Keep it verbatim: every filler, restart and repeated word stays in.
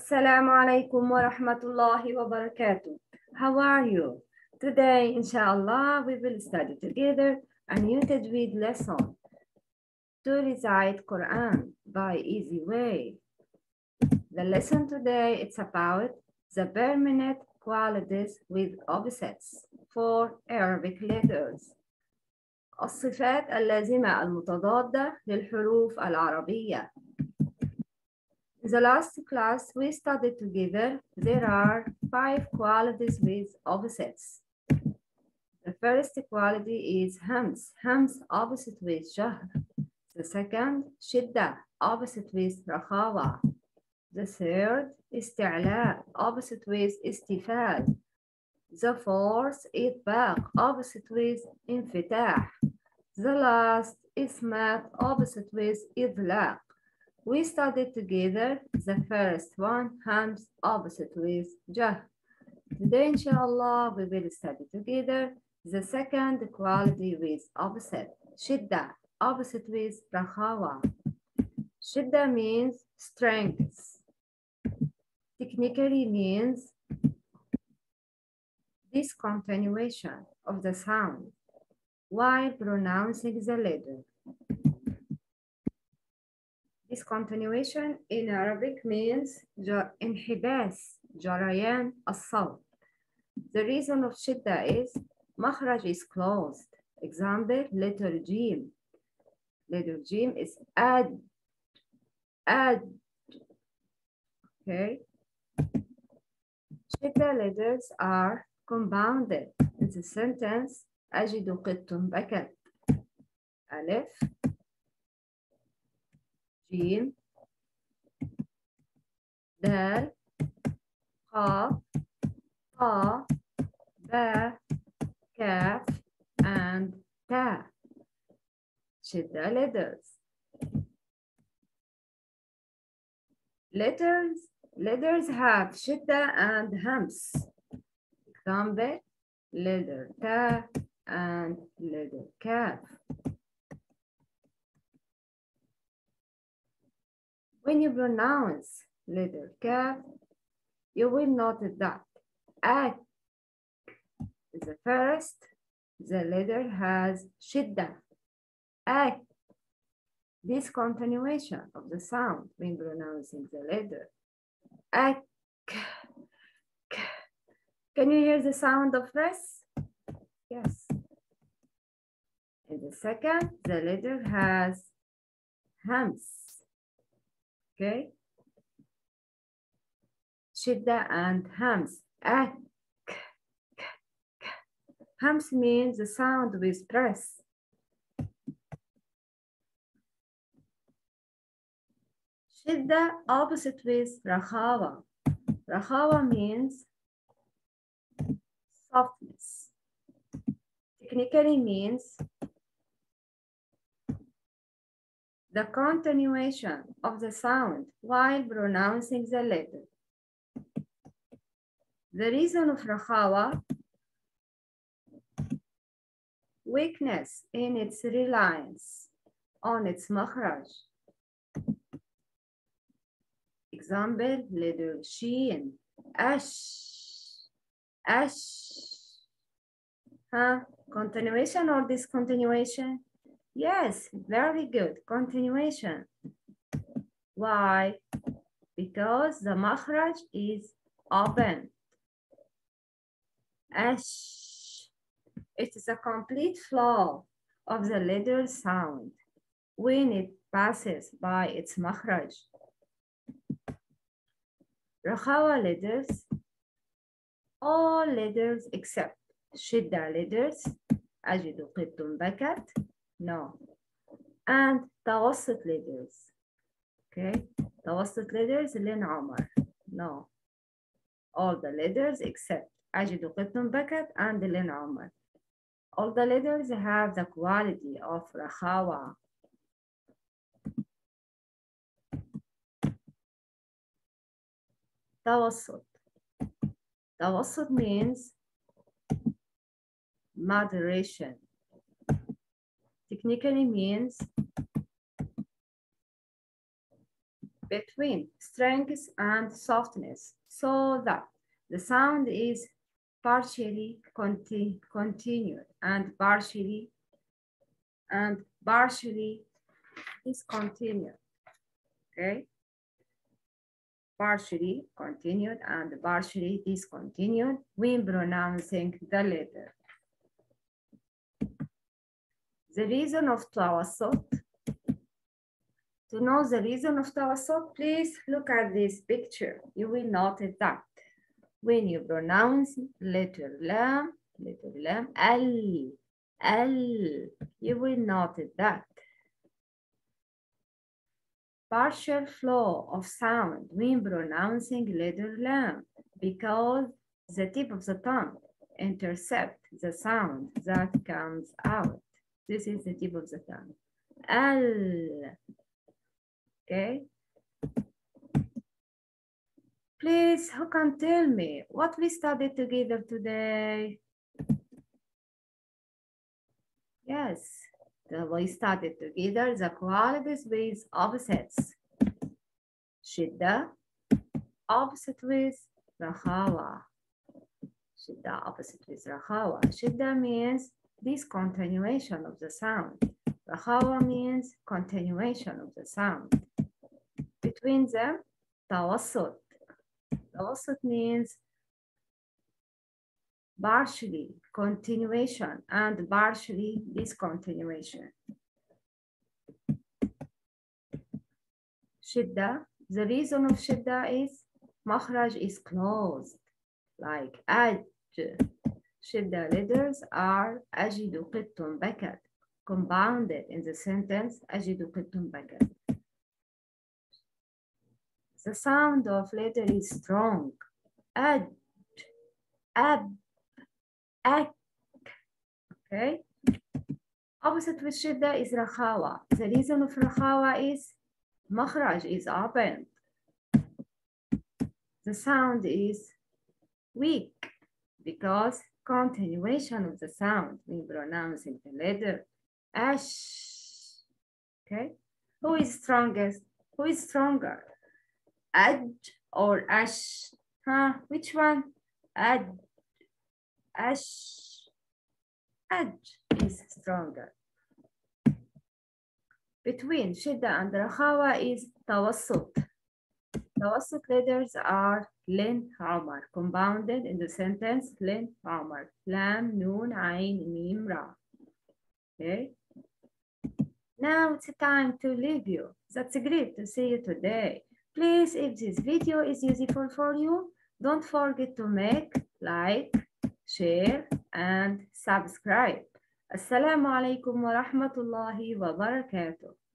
Assalamu alaikum wa rahmatullahi wa barakatuh. How are you? Today, inshallah, we will study together a new Tagweed lesson to recite Quran by easy way. The lesson today it's about the permanent qualities with opposites for Arabic letters. الصفات اللازمة المتضادة للحروف العربية. In the last class we studied together, there are five qualities with opposites. The first quality is hams, hams opposite with jahr. The second, shidda, opposite with rakhawa. The third, isti'la, opposite with istifal. The fourth, itbaq, opposite with infitah. The last, ismat, opposite with idlaq. We studied together the first one, hams, opposite with jah. Today, inshallah, we will study together the second quality with opposite, shidda, opposite with rakhawa. Shidda means strength. Technically means discontinuation of the sound while pronouncing the letter. Discontinuation in Arabic means انحباس جريان الصوت. The reason of shidda is makhraj is closed. Example, letter jim. Letter jim is ad, ad. Okay. Shidda letters are compounded in the sentence أجد قط بكت. ألف جيم دال قاف طا با كاف and تا. Shidda letters. Letters letters have shidda and hams. Example, letter ta and letter kaf. When you pronounce letter kaf, you will notice that ak is the first, the letter has shidda. Ak, this continuation of the sound when pronouncing the letter. Ak. Can you hear the sound of rest? Yes. In the second, the letter has hams. Okay. Shidda and hams. Ak. Hams means the sound with press. Shidda opposite with rakhawa. Rakhawa means softness. Technically means the continuation of the sound while pronouncing the letter. The reason of rakhawa, weakness in its reliance on its makhraj. Example, letter sheen, ash, ash. Huh? Continuation or discontinuation? Yes, very good. Continuation. Why? Because the makhraj is open. Ash. It is a complete flow of the letter sound when it passes by its makhraj. Rakhawa letters, all letters except shidda letters, أجد قط بكت, no, and tawassot letters, okay, tawassot letters, لين عمر, no, all the letters except أجد قط بكت and لين عمر. All the letters have the quality of rakhawa. Tawassot. Tawassot means moderation. Technically means between strength and softness, so that the sound is partially conti continued and partially and partially discontinued. Okay, partially continued and partially discontinued when pronouncing the letter. The reason of Tawassot. To know the reason of Tawassot, please look at this picture. You will notice that when you pronounce letter lam, letter lam, al, al, you will notice that partial flow of sound when pronouncing letter lam, because the tip of the tongue intercepts the sound that comes out. This is the tip of the tongue. Al. Okay. Please, who can tell me what we studied together today? Yes, we studied together the qualities with opposites. Shedda, opposite with Rakhawa. Shedda, opposite with Rakhawa. Shedda means discontinuation of the sound. Rakhawa means continuation of the sound. Between them, Tawassot. Tawassot means partially continuation and partially discontinuation. Shedda, the reason of Shedda is makhraj is closed, like aj. Shedda letters are ajidu qittum bakat, compounded in the sentence ajidu qittum bakat. The sound of letter is strong. Ad, ab, ak. Okay. Opposite with Shedda is Rakhawa. The reason of Rakhawa is makhraj is opened. The sound is weak because continuation of the sound when pronouncing the letter Ash. Okay. Who is strongest? Who is stronger? Aj or Ash? Huh? Which one? Aj. Ash. Aj is stronger. Between Shedda and Rakhawa is Tawassot. Tawassot letters are Lin, Umar, compounded in the sentence Lin, Umar, Lam, Noon, Ain, Mim, Ra. Okay. Now it's time to leave you. That's great to see you today. Please, if this video is useful for you, don't forget to make, like, share, and subscribe. Assalamu alaikum wa rahmatullahi wa barakatuh.